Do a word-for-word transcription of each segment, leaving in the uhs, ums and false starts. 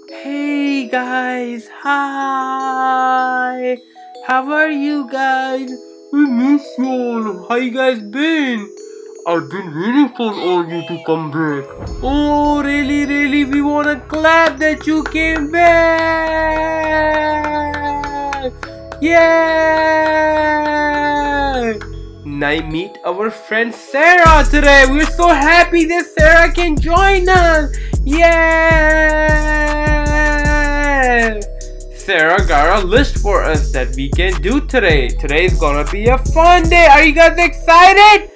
Hey guys, hi! How are you guys? We miss you all. How you guys been? I've been waiting for all you to come back. Oh, really, really? We wanna clap that you came back! Yeah! Now meet our friend Sarah today. We're so happy that Sarah can join us. Yeah! Sarah got a list for us that we can do today. Today's gonna be a fun day. Are you guys excited?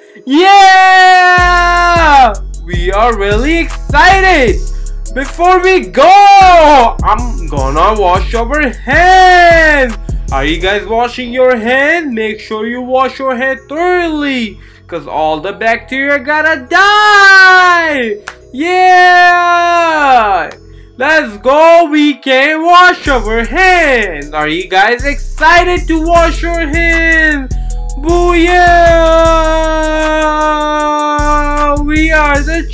Yeah! We are really excited. Before we go, I'm gonna wash our hands. Are you guys washing your hands? Make sure you wash your hands thoroughly, cause all the bacteria gotta die. Yeah! Let's go. We can wash our hands. Are you guys excited to wash your hands? Booyah! We are the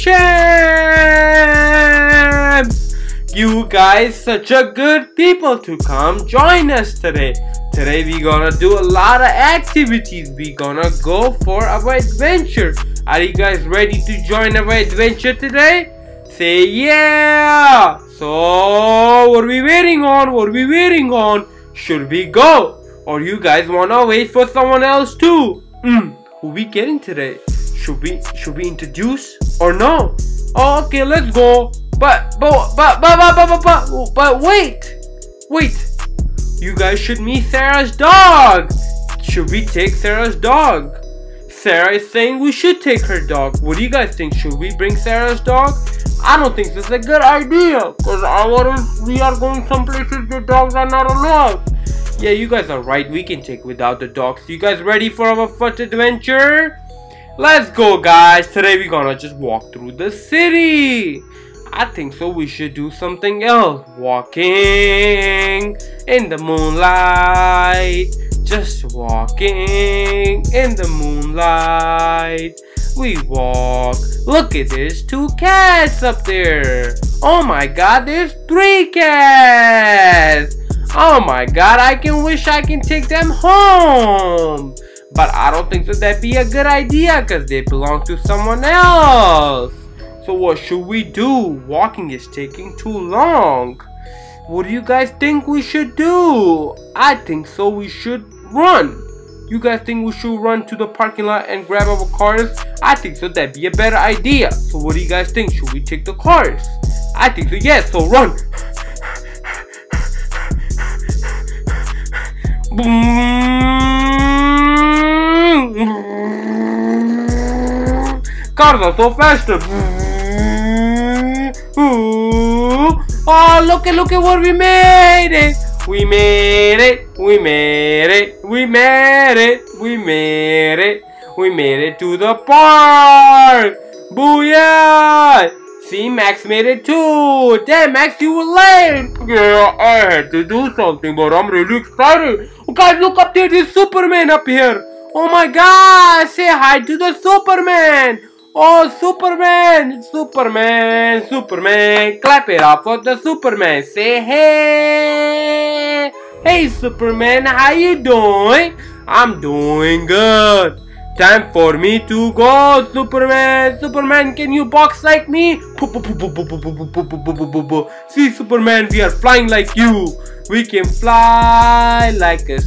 champs. You guys such a good people to come join us today. Today we gonna do a lot of activities. We gonna go for our adventure. Are you guys ready to join our adventure today? Say yeah! So what are we waiting on? What are we waiting on? Should we go? Or you guys wanna wait for someone else too? Mm, who we getting today? Should we should we introduce or no? Oh, okay, let's go. But but but but but but but, but wait, wait. You guys should meet Sarah's dog. Should we take Sarah's dog? Sarah is saying we should take her dog. What do you guys think? Should we bring Sarah's dog? I don't think this is a good idea, cause our we are going some places the dogs are not allowed. Yeah, you guys are right. We can take without the dogs. You guys ready for our first adventure? Let's go, guys. Today we're gonna just walk through the city. I think so. We should do something else. Walking in the moonlight. Just walking in the moonlight. We walk. Look at there's two cats up there. Oh my god, there's three cats. Oh my god, I can wish I can take them home. But I don't think that that'd be a good idea because they belong to someone else. So what should we do? Walking is taking too long. What do you guys think we should do? I think so we should run. You guys think we should run to the parking lot and grab our cars? I think so that'd be a better idea. So what do you guys think? Should we take the cars? I think so, yes, so run. Cars are so faster. Oh, look at look at what we made it. We made it. We made it. We made it. We made it. We made it to the park. Booyah! See, Max made it too. Damn, Max, you were late. Yeah, I had to do something, but I'm really excited. Oh, guys, look up there. There's Superman up here. Oh my God! Say hi to the Superman. Oh, Superman! Superman! Superman! Clap it up for the Superman. Say hey! Hey, Superman, how you doing? I'm doing good. Time for me to go, Superman. Superman, can you box like me? See, Superman, we are flying like you. We can fly like a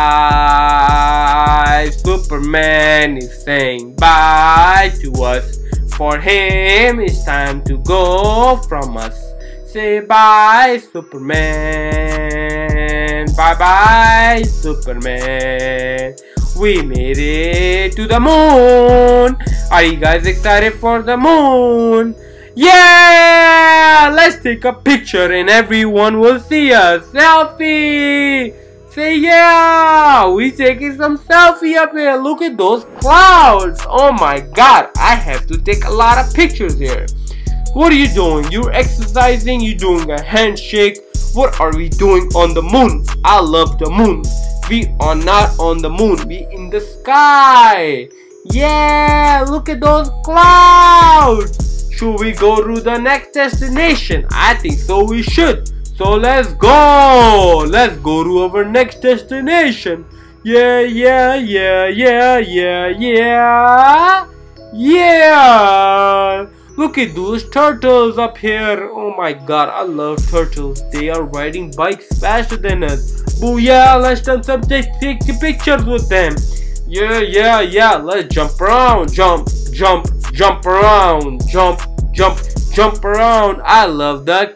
sky. Superman is saying bye to us. For him, it's time to go from us. Say bye, Superman. Bye bye, Superman. We made it to the moon. Are you guys excited for the moon? Yeah! Let's take a picture and everyone will see us. Selfie! Say yeah! We taking some selfie up here. Look at those clouds. Oh my god. I have to take a lot of pictures here. What are you doing? You're exercising? You're doing a handshake? What are we doing on the moon? I love the moon. We are not on the moon. We in the sky. Yeah! Look at those clouds. Should we go to the next destination? I think so we should. So let's go. Let's go to our next destination. Yeah, yeah, yeah, yeah, yeah, yeah. Yeah. Look at those turtles up here. Oh my god, I love turtles. They are riding bikes faster than us. Booyah, let's some take, take pictures with them. Yeah, yeah, yeah. Let's jump around. Jump, jump, jump around. Jump, jump, jump around. I love the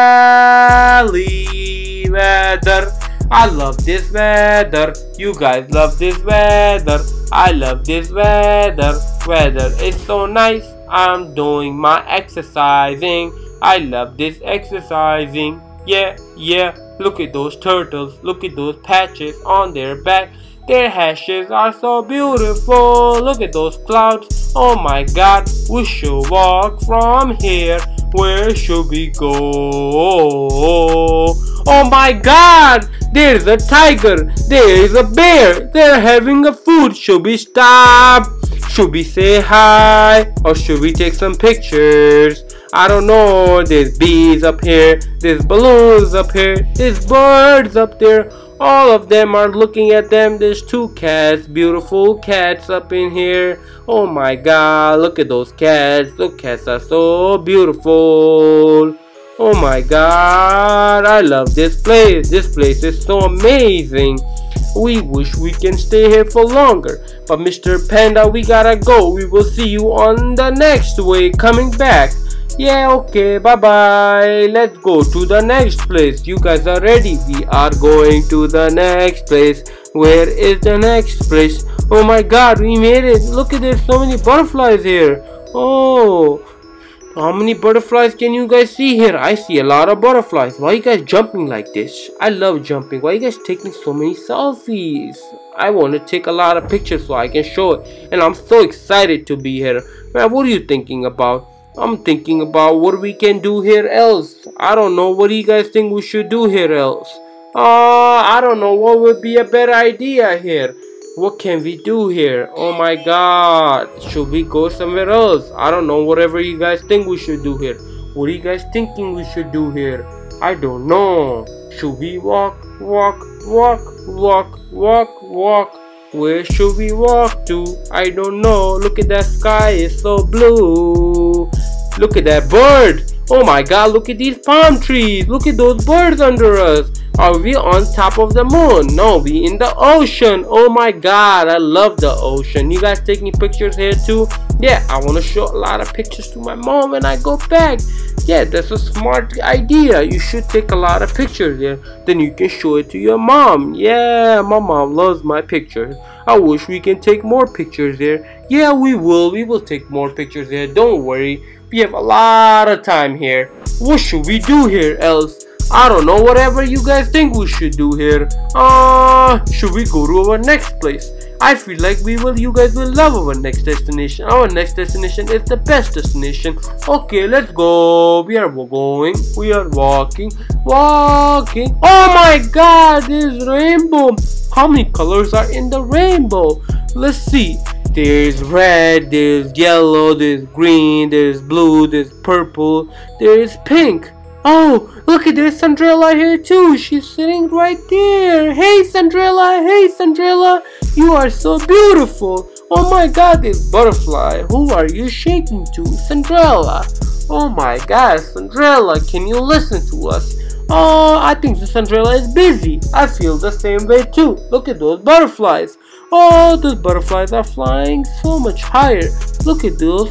Cali weather. I love this weather. You guys love this weather. I love this weather. Weather is so nice. I'm doing my exercising. I love this exercising. Yeah, yeah. Look at those turtles. Look at those patches on their back. Their hashes are so beautiful. Look at those clouds. Oh my god. We should walk from here. Where should we go? Oh my god. There's a tiger. There is a bear. They're having a food. Should we stop? Should we say hi? Or should we take some pictures? I don't know. There's bees up here. There's balloons up here. There's birds up there. All of them are looking at them. There's two cats. Beautiful cats up in here. Oh my god. Look at those cats. Those cats are so beautiful. Oh my god. I love this place. This place is so amazing. We wish we can stay here for longer. But Mister Panda, we gotta go. We will see you on the next way coming back. Yeah, okay, bye bye. Let's go to the next place. You guys are ready? We are going to the next place. Where is the next place? Oh my god, we made it. Look at, there's so many butterflies here. Oh, how many butterflies can you guys see here? I see a lot of butterflies. Why are you guys jumping like this? I love jumping. Why are you guys taking so many selfies? I want to take a lot of pictures so I can show it. And I'm so excited to be here. Man, what are you thinking about? I'm thinking about what we can do here else. I don't know. What do you guys think we should do here else? Uh, I don't know. What would be a better idea here? What can we do here? Oh my god. Should we go somewhere else? I don't know. Whatever you guys think we should do here. What are you guys thinking we should do here? I don't know. Should we walk, walk, walk, walk, walk, walk? Where should we walk to? I don't know. Look at that sky. It's so blue. Look at that bird. Oh my god. Look at these palm trees. Look at those birds under us. Are we on top of the moon? No, we in the ocean. Oh my god, I love the ocean. You guys taking pictures here too? Yeah, I want to show a lot of pictures to my mom when I go back. Yeah, that's a smart idea. You should take a lot of pictures there. Then you can show it to your mom. Yeah, my mom loves my pictures. I wish we can take more pictures there. Yeah, we will. We will take more pictures there. Don't worry. We have a lot of time here. What should we do here else? I don't know. Whatever you guys think we should do here. Uh, should we go to our next place? I feel like we will. You guys will love our next destination. Our next destination is the best destination. Okay, let's go. We are going. We are walking. Walking. Oh my god, there's rainbow. How many colors are in the rainbow? Let's see. There's red, there's yellow, there's green, there's blue, there's purple, there's pink. Oh, look at there's Cinderella here too. She's sitting right there. Hey Cinderella, hey Cinderella. You are so beautiful. Oh my god, this butterfly. Who are you shaking to? Cinderella. Oh my god, Cinderella, can you listen to us? Oh, I think the Cinderella is busy. I feel the same way too. Look at those butterflies. Oh, those butterflies are flying so much higher. Look at those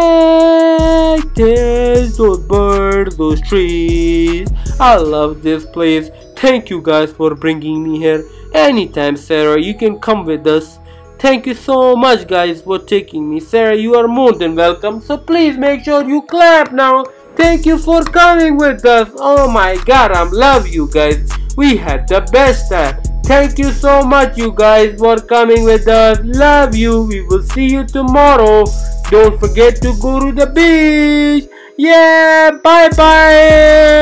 cactus, those birds, those trees. I love this place. Thank you guys for bringing me here. Anytime, Sarah, you can come with us. Thank you so much, guys, for taking me. Sarah, you are more than welcome. So please make sure you clap now. Thank you for coming with us. Oh my god, I love you guys. We had the best time. Thank you so much, you guys, for coming with us. Love you. We will see you tomorrow. Don't forget to go to the beach. Yeah, bye bye.